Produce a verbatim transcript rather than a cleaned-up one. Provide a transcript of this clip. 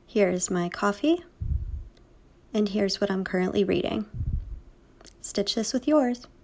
Here's my coffee, and here's what I'm currently reading. Stitch this with yours.